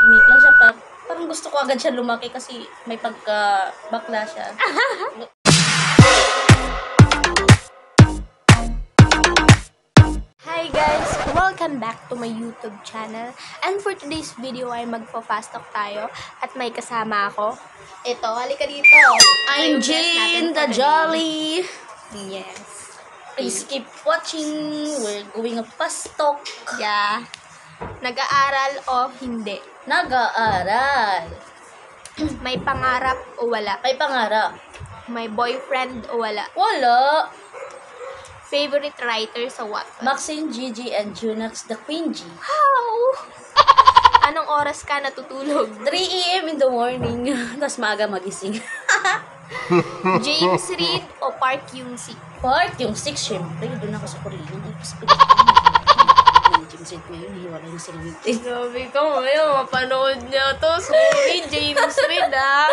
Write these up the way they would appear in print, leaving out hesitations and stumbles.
tahimik lang siya. Parang gusto ko agad siya lumaki kasi may pagka-bakla siya. Hi guys! Welcome back to my YouTube channel. And for today's video ay magpo-fast talk tayo at may kasama ako. Ito, halika dito. I'm Jane the Jolly. Yes. Please keep watching. We're going a fast talk. Yeah. Nag-aaral o hindi? Nag-aaral. May pangarap o wala? May pangarap. May boyfriend o wala? Wala. Favorite writer sa Wattpad? Maxine, Gigi, and Junax the Queen G. How? Anong oras ka natutulog? 3 a.m. in the morning. Tapos maaga magising. James Reid o Park Yoon-sik? Part yung 6, syempre. Doon ako sa Korean. Ay, James Reid ngayon, hiwalay na sila with it. Sabi ko, ngayon, mapanood niya to. Sorry, James Reid, ah.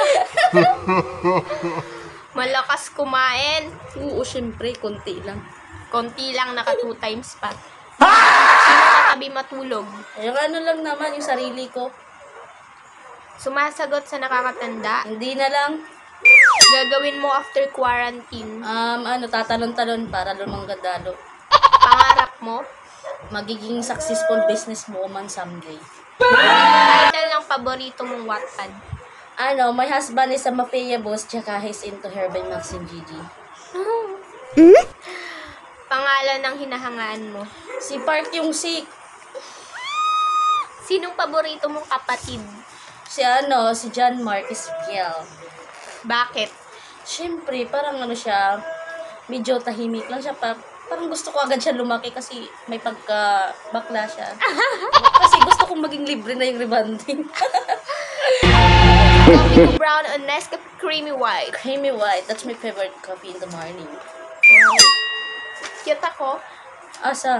Malakas kumain. Oo, syempre, konti lang. Konti lang, naka 2 times pa. Sino katabi matulog? Yung ano lang naman, yung sarili ko. Sumasagot sa nakakatanda. Hindi na lang, Gagawin mo after quarantine. tatalon-talon para lumang gandalo. Pangarap mo. Magiging successful businesswoman someday. Title ng paborito mong Wattpad. My husband is a mafia boss, tsaka he's into her by Maxine Gigi. Pangalan ng hinahangaan mo. Si Park yung sik. Sinong paborito mong kapatid? Si John Marcus Fiel. Bakit? Siyempre, parang siya, medyo tahimik lang siya. Parang gusto ko agad siya lumaki kasi may pagka-bakla siya. Kasi gusto kong maging libre na yung rebonding. Coffee brown or Nescafe creamy white? Creamy white, that's my favorite coffee in the morning. Wow. Cute ako. Asa?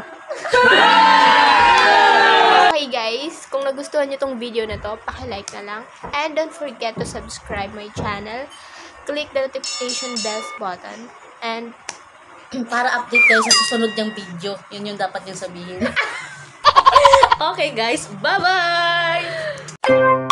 Okay guys, kung nagustuhan nyo tong video na to, paki-like na lang. And don't forget to subscribe my channel. Click the notification bells button. And Para update kayo sa susunod niyang video. Yun yung dapat niyong sabihin. Okay guys, bye-bye!